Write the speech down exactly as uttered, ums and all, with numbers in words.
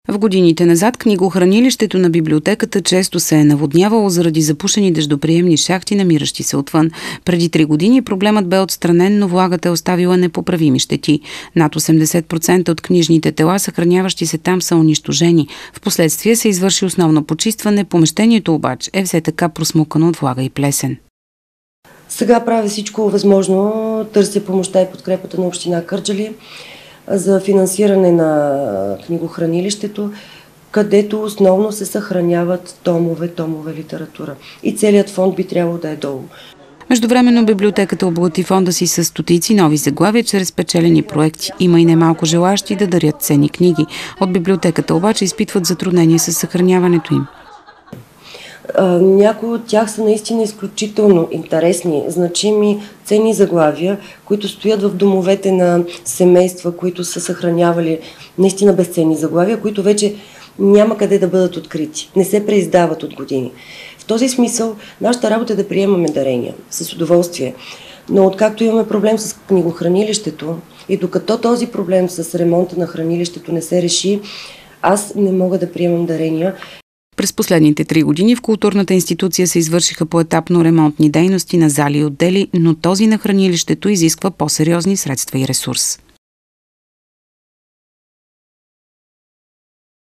В годините назад книгохранилището на библиотеката често се е наводнявало заради запушени дъждоприемни шахти, намиращи се отвън. Преди три години проблемът бе отстранен, но влагата е оставила непоправими щети. Над осемдесет процента от книжните тела, съхраняващи се там, са унищожени. Впоследствие се извърши основно почистване, помещението обаче е все така просмукано от влага и плесен. Сега правя всичко възможно, търся помощта и подкрепата на община Кърджали за финансиране на книгохранилището, където основно се съхраняват томове, томове литература. И целият фонд би трябвало да е долу. Междувременно библиотеката обогати фонда си с стотици нови заглавия чрез спечелени проекти. Има и немалко желащи да дарят ценни книги. От библиотеката обаче изпитват затруднения с съхраняването им. Някои от тях са наистина изключително интересни, значими, ценни заглавия, които стоят в домовете на семейства, които са съхранявали наистина безценни заглавия, които вече няма къде да бъдат открити, не се преиздават от години. В този смисъл нашата работа е да приемаме дарения с удоволствие, но откакто имаме проблем с книгохранилището и докато този проблем с ремонта на хранилището не се реши, аз не мога да приемам дарения. През последните три години в културната институция се извършиха поетапно ремонтни дейности на зали и отдели, но този на хранилището изисква по-сериозни средства и ресурс.